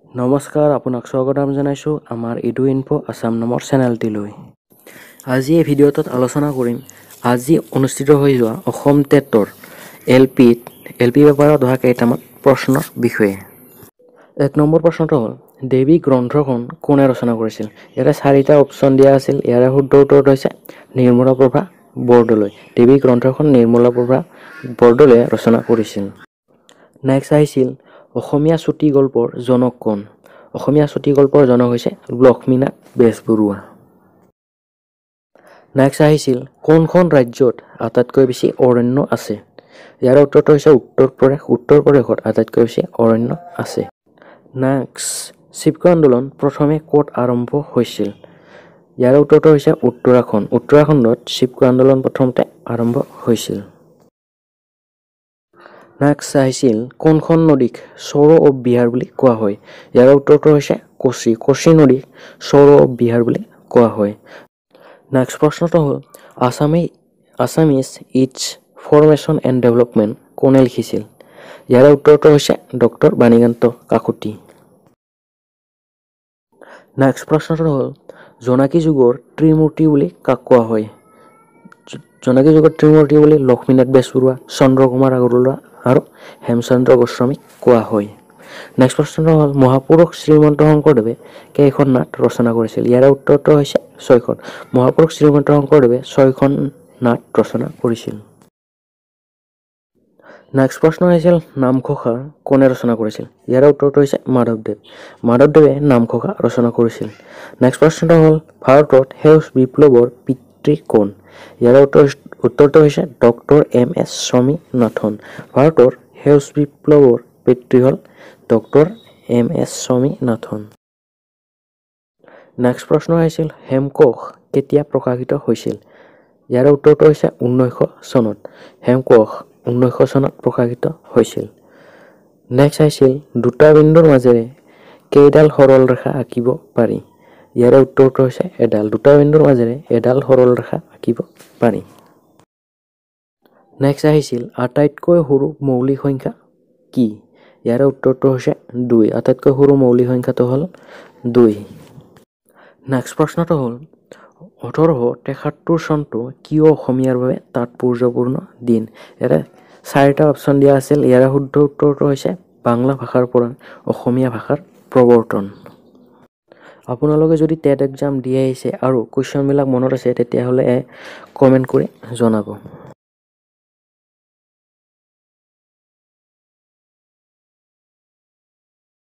নমস্কাৰ, আপোনাক স্বাগতম জনাইছোঁ আমাৰ ইডু ইনফো আসাম নামৰ চেনেলটিলৈ। আজি এই ভিডিঅ'টোত আলোচনা কৰিম আজি অনুষ্ঠিত হৈ যোৱা অসম টেটৰ এল পি পেপাৰত অহা কেইটামান প্ৰশ্নৰ বিষয়ে। 1 নম্বৰ প্ৰশ্নটো হ'ল দেৱী গ্ৰন্থখন কোনে ৰচনা কৰিছিল? ইয়াৰে 4টা অপশ্যন দিয়া আছিল। ইয়াৰে শুদ্ধ উত্তৰটো হৈছে নিৰ্মলা প্ৰভা বৰদলৈ। দেৱী গ্ৰন্থখন নিৰ্মলা প্ৰভা বৰদলৈয়ে ৰচনা কৰিছিল। নেক্সট আহিছিল অসমীয়া চুটি গল্পৰ জনক কোন? অসমীয়া চুটি গল্পৰ জনক হৈছে লক্ষ্মীনাথ বেজবৰুৱা। নেক্সট আহিছিল কোনখন ৰাজ্যত আটাইতকৈ বেছি অৰণ্য আছে? ইয়াৰ উত্তৰটো হৈছে উত্তৰ প্ৰদেশ। উত্তৰ প্ৰদেশত আটাইতকৈ বেছি অৰণ্য আছে। নেক্সট চিপকো আন্দোলন প্ৰথমে ক'ত আৰম্ভ হৈছিল? ইয়াৰ উত্তৰটো হৈছে উত্তৰাখণ্ড। উত্তৰাখণ্ডত চিপকো আন্দোলন প্ৰথমতে আৰম্ভ হৈছিল। নেক্সট আহিছিল কোনখন নদীক সৰো অৱ বিহাৰ বুলি কোৱা হয়? ইয়াৰ উত্তৰটো হৈছে কোচি। কোচি নদীক সৰো অৱ বিহাৰ বুলি কোৱা হয়। নেক্সট প্ৰশ্নটো হ'ল Assamese its formation and development কোনে লিখিছিল? ইয়াৰ উত্তৰটো হৈছে ডক্টৰ বাণীকান্ত কাকতি। নেক্সট প্ৰশ্নটো হ'ল জোনাকী যুগৰ ত্ৰিমূৰ্তি বুলি কাক কোৱা হয়? জোনাকী যুগৰ ত্ৰিমূৰ্তি বুলি লক্ষ্মীনাথ বেজবৰুৱা, চন্দ্ৰকুমাৰ আগৰৱালা আৰু হেমচন্দ্ৰ গোস্বামীক কোৱা হয়। নেক্সট প্ৰশ্নটো হ'ল মহাপুৰুষ শ্ৰীমন্ত শংকৰদেৱে কেইখন নাট ৰচনা কৰিছিল? ইয়াৰে উত্তৰটো হৈছে 6খন। মহাপুৰুষ শ্ৰীমন্ত শংকৰদেৱে 6খন নাট ৰচনা কৰিছিল। নেক্সট প্ৰশ্ন আহিছিল নামঘোষা কোনে ৰচনা কৰিছিল? ইয়াৰে উত্তৰটো হৈছে মাধৱদেৱ। মাধৱদেৱে নামঘোষা ৰচনা কৰিছিল। নেক্সট প্ৰশ্নটো হ'ল ভাৰতত সেউজ বিপ্লৱৰ পিতৃ কোন? ইয়াৰ উত্তৰটো হৈছে ডক্টৰ M.S. স্বামীনাথন। ভাৰতৰ সেউজ বিপ্লৱৰ পিতৃ হ'ল ডক্টৰ M.S. স্বামীনাথন। নেক্সট প্ৰশ্ন আহিছিল হেমকোষ কেতিয়া প্ৰকাশিত হৈছিল? ইয়াৰ উত্তৰটো হৈছে 1900 চনত। হেমকোষ 1900 চনত প্ৰকাশিত হৈছিল। নেক্সট আহিছিল দুটা বিন্দুৰ মাজেৰে কেইডাল সৰল ৰেখা আঁকিব পাৰি? ইয়াৰে উত্তৰটো হৈছে এডাল। দুটা বিন্দুৰ মাজেৰে এডাল সৰল ৰেখা আঁকিব পাৰি। নেক্সট আহিছিল আটাইতকৈ সৰু মৌলিক সংখ্যা কি? ইয়াৰে উত্তৰটো হৈছে 2। আটাইতকৈ সৰু মৌলিক সংখ্যাটো হ'ল 2। নেক্সট প্ৰশ্নটো হ'ল 1873 চনটো কিয় অসমীয়াৰ বাবে তাৎপৰ্যপূৰ্ণ দিন? ইয়াৰে 4টা অপশ্যন দিয়া আছিল। ইয়াৰে শুদ্ধ উত্তৰটো হৈছে বাংলা ভাষাৰ পৰা অসমীয়া ভাষাৰ প্ৰৱৰ্তন। আপোনালোকে যদি টেট এক্সাম দি আহিছে আৰু কুৱেশ্যনবিলাক মনত আছে তেতিয়াহ'লে কমেণ্ট কৰি জনাব।